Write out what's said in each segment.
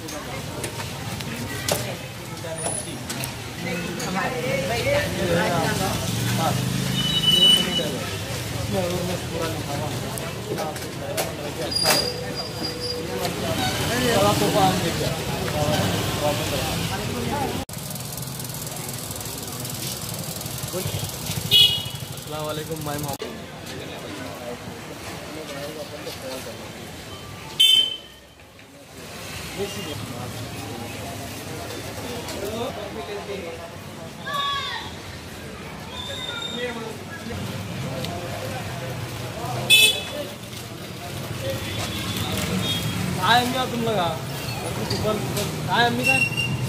अस्सलाम वालेकुम मैं मोहम्मद। आएंगे तुम लोग आए अम्मी का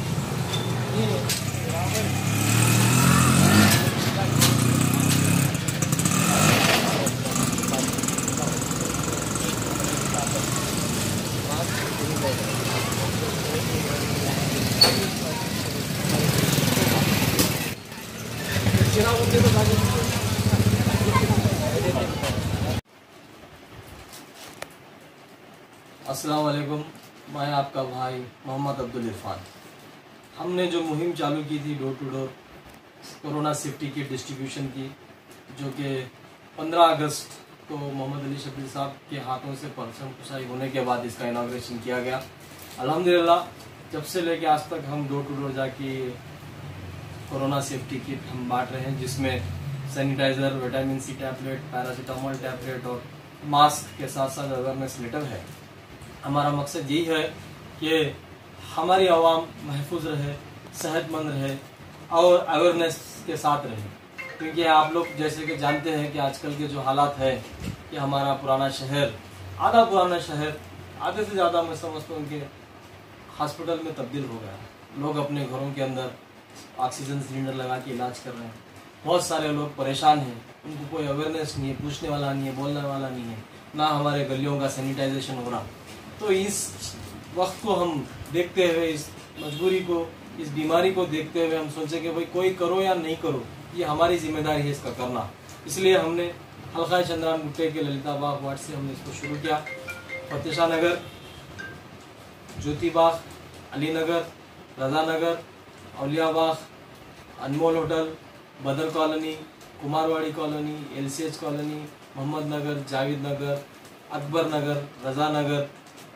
अस्सलाम वालेकुम, मैं आपका भाई मोहम्मद अब्दुल इरफान। हमने जो मुहिम चालू की थी door to door corona safety kit distribution की, जो कि 15 अगस्त को मोहम्मद अली शबीर साहब के हाथों से परचम कुशाई होने के बाद इसका इनाग्रेशन किया गया। अल्हम्दुलिल्लाह जब से लेके आज तक हम डोर टू डोर जाके कोरोना सेफ्टी किट हम बांट रहे हैं, जिसमें sanitiser, vitamin C tablet, paracetamol tablet और मास्क के साथ साथ अवेयरनेस लेटर है। हमारा मकसद यही है कि हमारी आवाम महफूज रहे, सेहतमंद रहे और अवेयरनेस के साथ रहे, क्योंकि आप लोग जैसे कि जानते हैं कि आजकल के जो हालात है कि हमारा पुराना शहर आधे से ज़्यादा मैं समझता हूँ कि हॉस्पिटल में तब्दील हो गया है। लोग अपने घरों के अंदर ऑक्सीजन सिलेंडर लगा के इलाज कर रहे हैं। बहुत सारे लोग परेशान हैं, उनको कोई अवेयरनेस नहीं है, पूछने वाला नहीं है, बोलने वाला नहीं है, ना हमारे गलियों का सैनिटाइजेशन हो रहा। तो इस वक्त को हम देखते हुए, इस मजबूरी को, इस बीमारी को देखते हुए हम सोचे कि भाई कोई करो या नहीं करो, ये हमारी जिम्मेदारी है इसका करना। इसलिए हमने हल्का चंद्रान गुट्टे के ललिता बाग वार्ड से हमने इसको शुरू किया। Fateh Shah Nagar, Jyoti Bagh, Ali Nagar, Raza Nagar, Aulia Bagh, Anmol hotel, Badar colony, Kumarwadi colony, LCH colony, Mohammed Nagar, Javed Nagar, Akbar Nagar, Raza Nagar,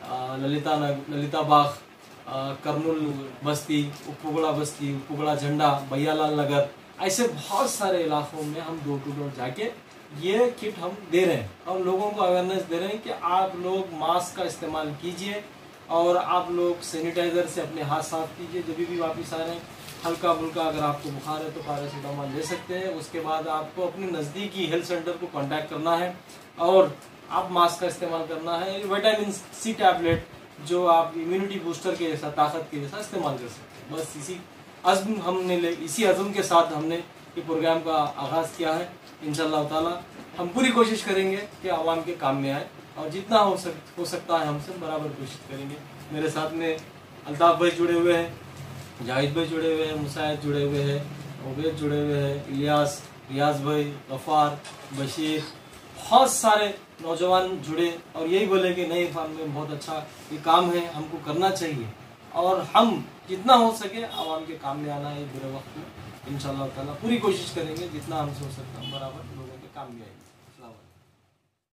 Lalitha Bagh, Kurnool Basti, Upuguda बस्ती, उपुगड़ा झंडा, भैयालाल नगर, ऐसे बहुत सारे इलाकों में हम डोर टू डोर जाके ये किट हम दे रहे हैं और लोगों को अवेयरनेस दे रहे हैं कि आप लोग मास्क का इस्तेमाल कीजिए और आप लोग सैनिटाइजर से अपने हाथ साफ कीजिए। जब भी वापस आ रहे हैं, हल्का फुल्का अगर आपको बुखार है तो पैरासीटामोल ले सकते हैं। उसके बाद आपको अपने नज़दीकी हेल्थ सेंटर को कांटेक्ट करना है और आप मास्क का इस्तेमाल करना है। विटामिन सी टैबलेट जो आप इम्यूनिटी बूस्टर के जैसा, ताकत के जैसा इस्तेमाल कर सकते हैं। बस इसी अज़्म के साथ हमने ये प्रोग्राम का आगाज़ किया है। इंशाअल्लाह ताला हम पूरी कोशिश करेंगे कि आवाम के काम में आए और जितना हो सकता है हमसे बराबर कोशिश करेंगे। मेरे साथ में अल्ताफ़ भाई जुड़े हुए हैं, जाहिद भाई जुड़े हुए हैं, मुसायद जुड़े हुए हैं, उबैद जुड़े हुए हैं, इलियास, रियाज भाई, गफ़ार, बशीर, बहुत सारे नौजवान जुड़े और यही बोले कि नहीं फार्म में बहुत अच्छा ये काम है, हमको करना चाहिए और हम जितना हो सके आवाम के काम में आना है। बुरे वक्त में इंशाअल्लाह ताला पूरी कोशिश करेंगे, जितना हमसे हो सकता है बराबर लोगों के काम में आएंगे।